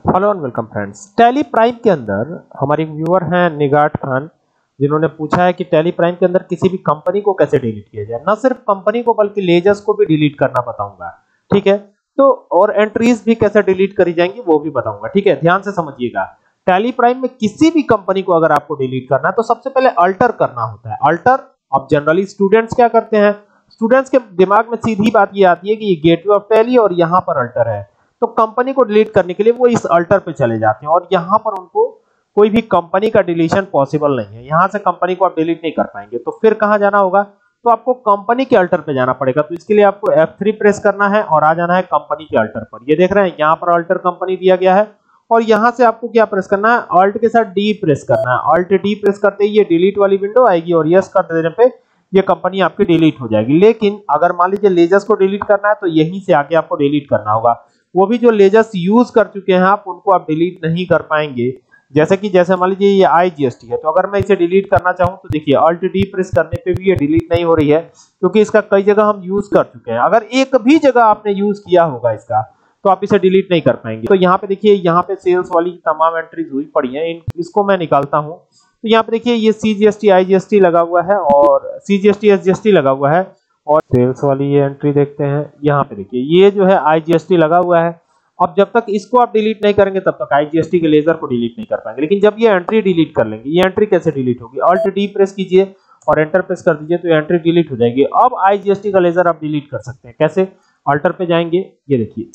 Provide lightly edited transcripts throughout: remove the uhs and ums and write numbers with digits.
Hello and welcome friends. Tally Prime के अंदर हमारे व्यूअर हैं निगाट खान, जिन्होंने पूछा है कि टैली प्राइम के अंदर किसी भी कंपनी को कैसे डिलीट किया जाए। ना सिर्फ कंपनी को बल्कि लेजर्स को भी डिलीट करना बताऊंगा, ठीक है। तो और एंट्रीज भी कैसे डिलीट करी जाएंगी वो भी बताऊंगा, ठीक है। ध्यान से समझिएगा। टैली प्राइम में किसी भी कंपनी को अगर आपको डिलीट करना है तो सबसे पहले अल्टर करना होता है। अल्टर अब जनरली स्टूडेंट्स क्या करते हैं, स्टूडेंट्स के दिमाग में सीधी बात ये आती है कि ये गेटवे ऑफ टैली और यहाँ पर अल्टर है, तो कंपनी को डिलीट करने के लिए वो इस अल्टर पे चले जाते हैं और यहाँ पर उनको कोई भी कंपनी का डिलीशन पॉसिबल नहीं है। यहाँ से कंपनी को आप डिलीट नहीं कर पाएंगे, तो फिर कहाँ जाना होगा, तो आपको कंपनी के अल्टर पे जाना पड़ेगा। तो इसके लिए आपको F3 प्रेस करना है और आ जाना है कंपनी के अल्टर पर। ये देख रहे हैं यहाँ पर अल्टर कंपनी दिया गया है और यहाँ से आपको क्या प्रेस करना है, अल्ट के साथ डी प्रेस करना है। अल्ट डी प्रेस करते ही ये डिलीट वाली विंडो आएगी और यस कर देने पे ये कंपनी आपकी डिलीट हो जाएगी। लेकिन अगर मान लीजिए लेजर्स को डिलीट करना है तो यहीं से आके आपको डिलीट करना होगा। वो भी जो लेजर्स यूज कर चुके हैं आप उनको आप डिलीट नहीं कर पाएंगे। जैसे मान लीजिए ये IGST है, तो अगर मैं इसे डिलीट करना चाहूं तो देखिए अल्ट डी प्रेस करने पे भी ये डिलीट नहीं हो रही है, क्योंकि इसका कई जगह हम यूज कर चुके हैं। अगर एक भी जगह आपने यूज किया होगा इसका तो आप इसे डिलीट नहीं कर पाएंगे। तो यहाँ पे देखिए, यहाँ पे सेल्स वाली तमाम एंट्रीज हुई पड़ी हैं, इसको मैं निकालता हूँ। तो यहाँ पे देखिए ये CGST IGST लगा हुआ है और CGST SGST लगा हुआ है और सेल्स वाली ये एंट्री देखते हैं। यहाँ पे देखिए ये जो है IGST लगा हुआ है। अब जब तक इसको आप डिलीट नहीं करेंगे तब तक IGST के लेजर को डिलीट नहीं कर पाएंगे। लेकिन जब ये एंट्री डिलीट कर लेंगे, ये एंट्री कैसे डिलीट होगी, अल्ट डी प्रेस कीजिए और एंटर प्रेस कर दीजिए तो एंट्री डिलीट हो जाएगी। अब IGST का लेजर आप डिलीट कर सकते हैं। कैसे, अल्टर पे जाएंगे, ये देखिए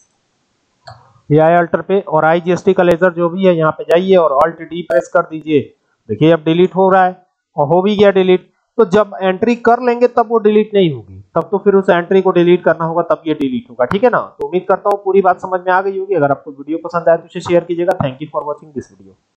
ये आया अल्टर पे, और IGST का लेजर जो भी है यहाँ पे जाइए और अल्ट डी प्रेस कर दीजिए। देखिए अब डिलीट हो रहा है और हो भी गया डिलीट। तो जब एंट्री कर लेंगे तब वो डिलीट नहीं होगी, तब तो फिर उस एंट्री को डिलीट करना होगा, तब ये डिलीट होगा, ठीक है ना। तो उम्मीद करता हूँ पूरी बात समझ में आ गई होगी। अगर आपको वीडियो पसंद आए तो इसे शेयर कीजिएगा। Thank you for watching this video.